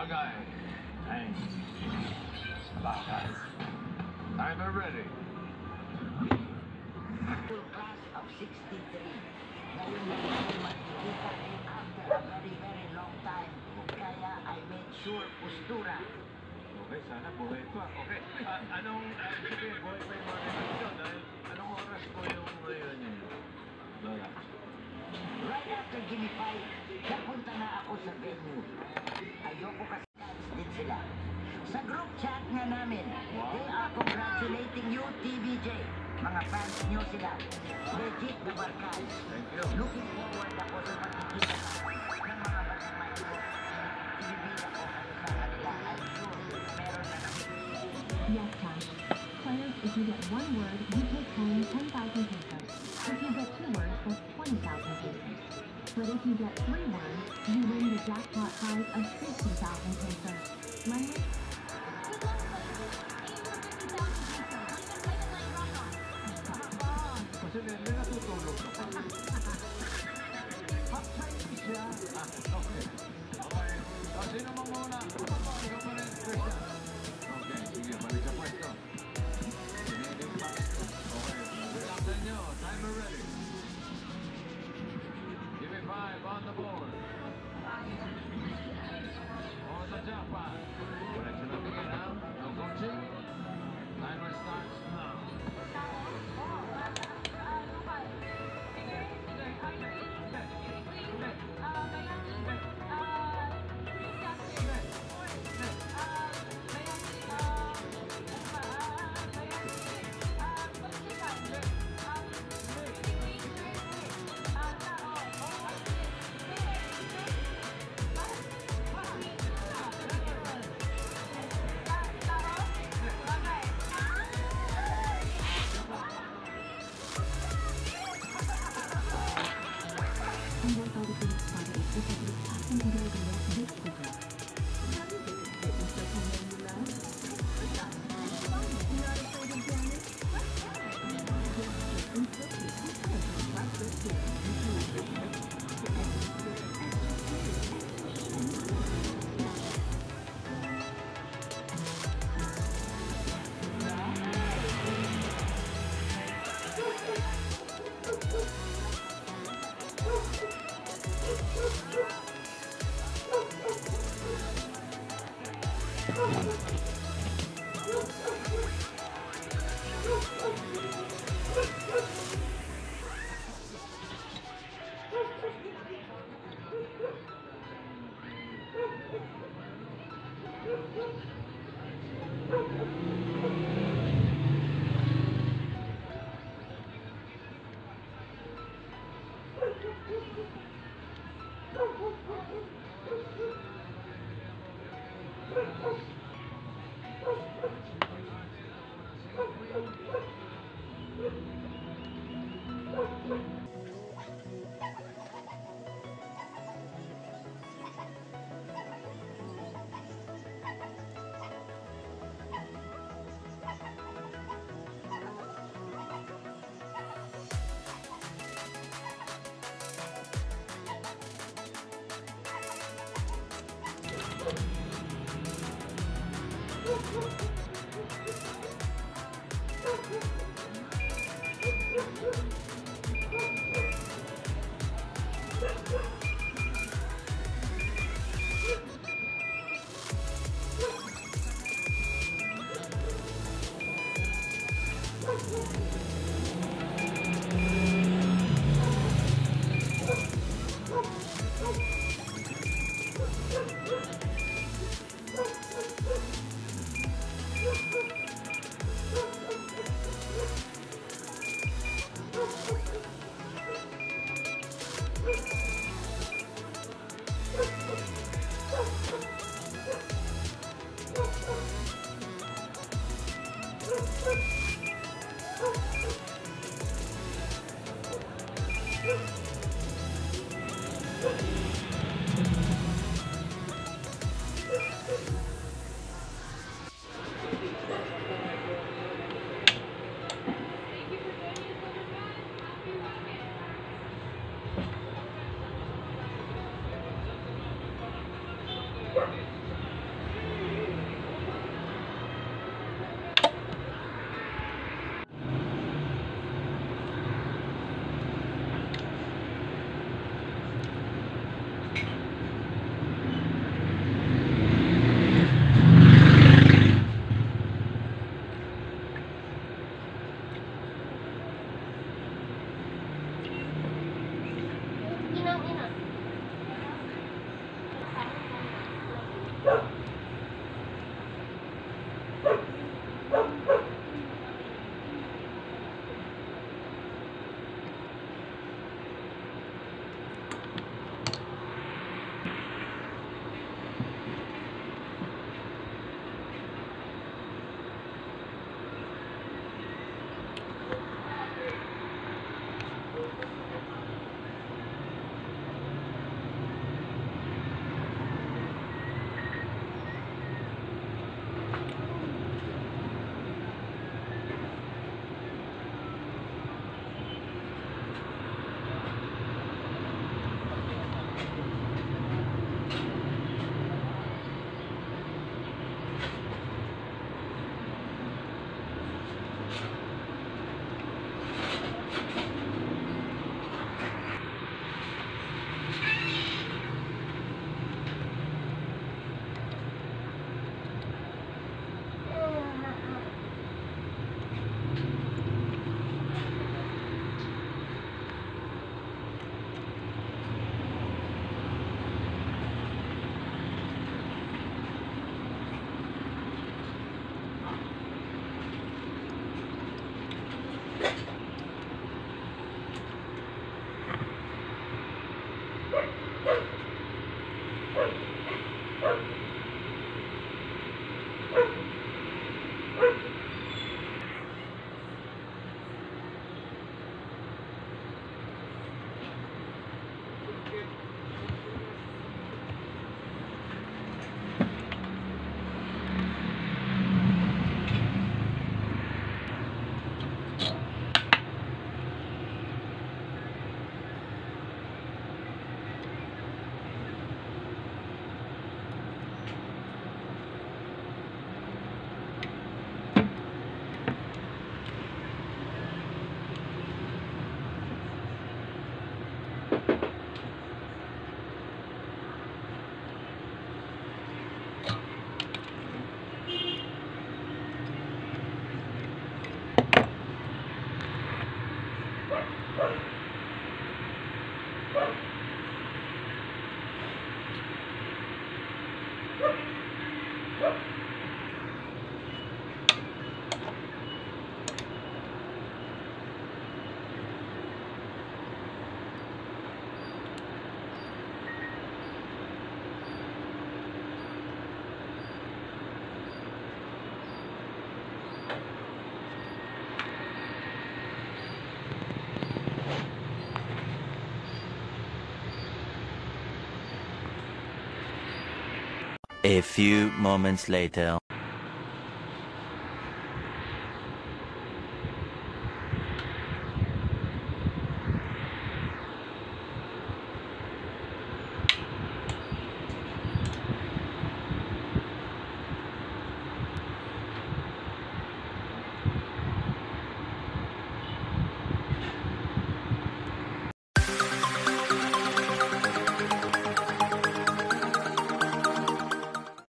Bagay. Hang. Bakay. Timer ready. Full class of 63. Ngayon na rin makikita after a very, very long time. Kaya I made sure postura. Okay, sana buhay pa. Okay. Sige, buhay pa yung mga relasyon. Dahil anong oras po yung ngayon yun? Lola. Right after Gimme 5, napunta na ako sa venue. Ayoko kasi dance din sila. Sa group chat nga namin, they are congratulating you, TBJ. Mga fans nyo sila. Legit na barkal. Thank you. Looking forward ako sa pagkikita ng mga batimay ko. Ibibigay ko kayo sa kanila. I'm sure meron na namin. Yes, Tom. Players, if you get one word, you take home 10,000 pesos. If you get two words, that's 20,000 pesos. But if you get three words, you win the jackpot prize of 50,000 pesos. Money? Kasi may natutulog ka pa. Okay. Okay. Sino mo muna? Ikaw pa rin, Christian. Okay, sige, balik sa pwesto. Sinilig pa. Okay, relax nyo. Timer ready. Give me 5 on the board. On the jackpot. Connection up again now. No coaching. Timer starts now. A few moments later.